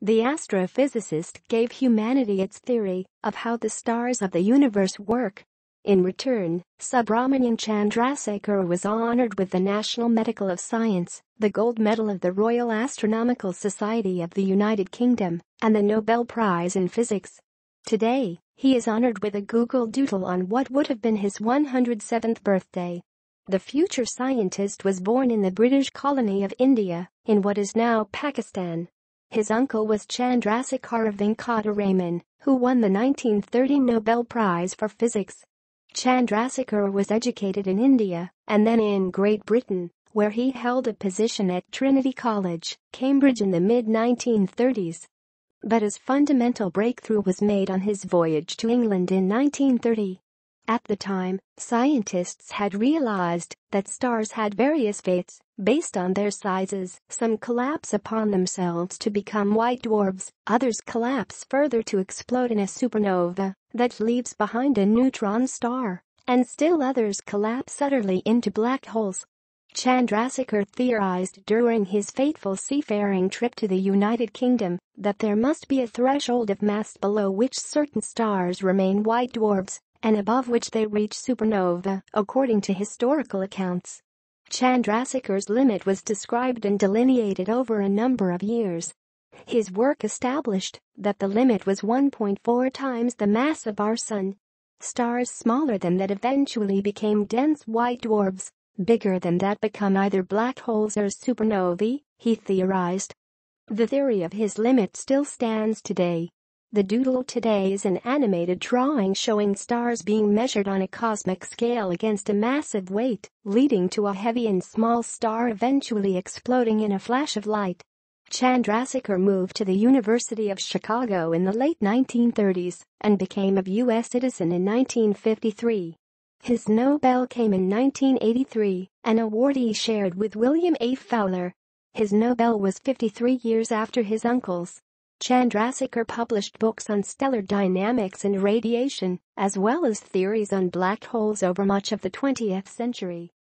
The astrophysicist gave humanity its theory of how the stars of the universe work. In return, Subrahmanyan Chandrasekhar was honored with the National Medal of Science, the Gold Medal of the Royal Astronomical Society of the United Kingdom, and the Nobel Prize in Physics. Today, he is honored with a Google Doodle on what would have been his 107th birthday. The future scientist was born in the British colony of India, in what is now Pakistan. His uncle was Chandrasekhara Venkata Raman, who won the 1930 Nobel Prize for Physics. Chandrasekhara was educated in India and then in Great Britain, where he held a position at Trinity College, Cambridge in the mid-1930s. But his fundamental breakthrough was made on his voyage to England in 1930. At the time, scientists had realized that stars had various fates based on their sizes. Some collapse upon themselves to become white dwarves, others collapse further to explode in a supernova that leaves behind a neutron star, and still others collapse utterly into black holes. Chandrasekhar theorized during his fateful seafaring trip to the United Kingdom that there must be a threshold of mass below which certain stars remain white dwarfs, and above which they reach supernova, according to historical accounts. Chandrasekhar's limit was described and delineated over a number of years. His work established that the limit was 1.4 times the mass of our Sun. Stars smaller than that eventually became dense white dwarfs. Bigger than that become either black holes or supernovae, he theorized. The theory of his limit still stands today. The doodle today is an animated drawing showing stars being measured on a cosmic scale against a massive weight, leading to a heavy and small star eventually exploding in a flash of light. Chandrasekhar moved to the University of Chicago in the late 1930s and became a U.S. citizen in 1953. His Nobel came in 1983, an award he shared with William A. Fowler. His Nobel was 53 years after his uncle's. Chandrasekhar published books on stellar dynamics and radiation, as well as theories on black holes over much of the 20th century.